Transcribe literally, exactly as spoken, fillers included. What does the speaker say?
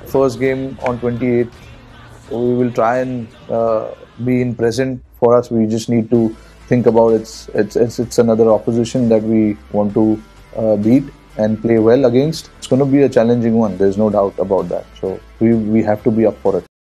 First game on twenty-eighth, we will try and uh, be in present. For us, we just need to think about it's it's it's, it's another opposition that we want to uh, beat and play well against. It's going to be a challenging one. There's no doubt about that. So we we have to be up for it.